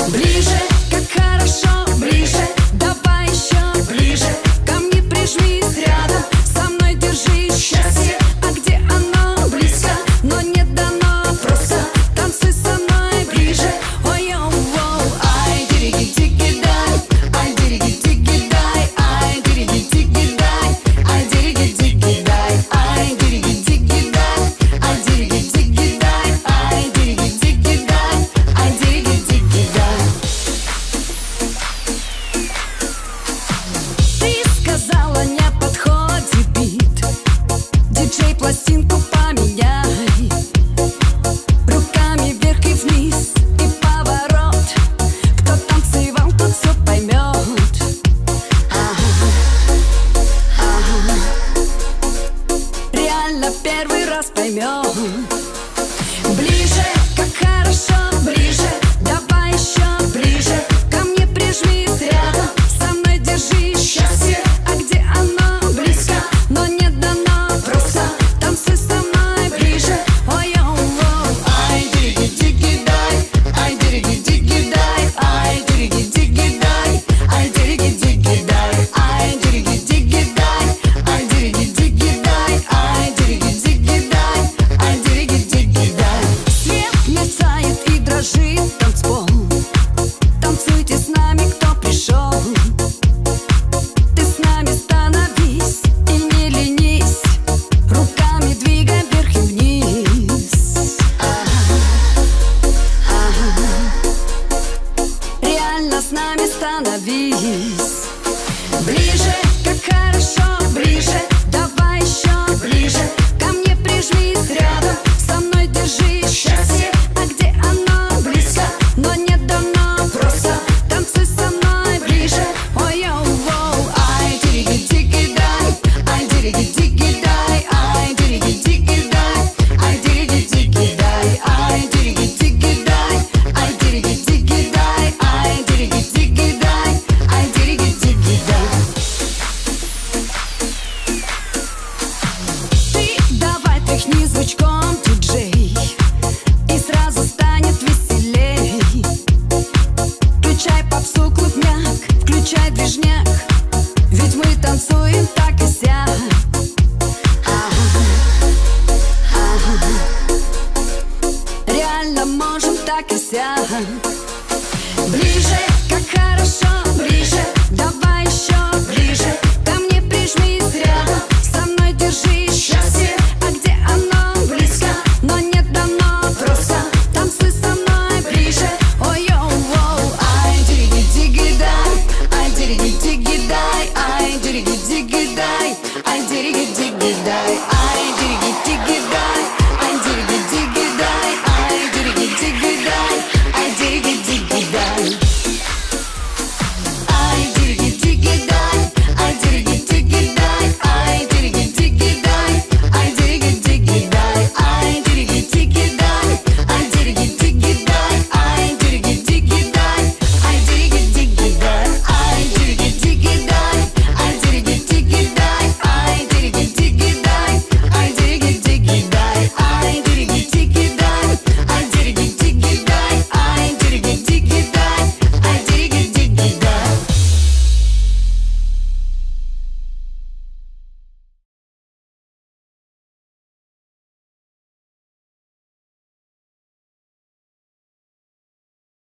Ближе, как хорошо, ближе, давай еще ближе. Ко мне прижмись рядом, со мной держи счастье. А где оно? Близко, но не дано просто. Танцуй со мной ближе. Ой-йоу-воу, ай, дириги-диги-дай, ай, дириги-диги-дай, ай, дириги-диги-дай, ай, дириги-диги-дай, ай, дириги-диги-дай, ай, дириги-диги-дай, ай, дириги-диги-дай, ай, дириги-диги-дай. Ты сказала, не подходит бит. Диджей, пластинку поменяй. Руками вверх и вниз и поворот. Кто танцевал, тот все поймет. Реально первый раз поймет. Ближе, как хорошо, ближе, давай еще ближе. Ко мне прижмись рядом, со мной держи счастье. А где оно? Близко, но не дано просто. Танцуй со мной ближе. Ой-йоу-воу, ай, дириги-диги-дай, ай, дириги-диги-дай, ай, дириги-диги-дай, ай, дириги-диги-дай, ай, дириги-диги-дай, ай, дириги-диги-дай, ай, дириги-диги-дай, ай, дириги-диги-дай. Свет мерцает и дрожит танцпол. Танцуйте с нами, кто пришел. Ты с нами становись и не ленись. Руками двигай вверх и вниз. Реально с нами становись. Ближе, как хорошо, ближе, давай еще ближе. Ко мне прижмись рядом, со мной держи счастье. А где оно? Близко, но не дано просто. Танцуй со мной ближе. Ой-йоу-воу, ай, дириги-диги-дай, ай, дириги-диги-дай, ай, дириги-диги-дай, ай, дириги-диги-дай, ай, дириги-диги-дай, ай, дириги-диги-дай, ай, дириги-диги-дай, ай, дириги-диги-дай. Ты давай тряхни звучком, диджей, и сразу станет веселей. Включай попсу, клубняк, включай движняк.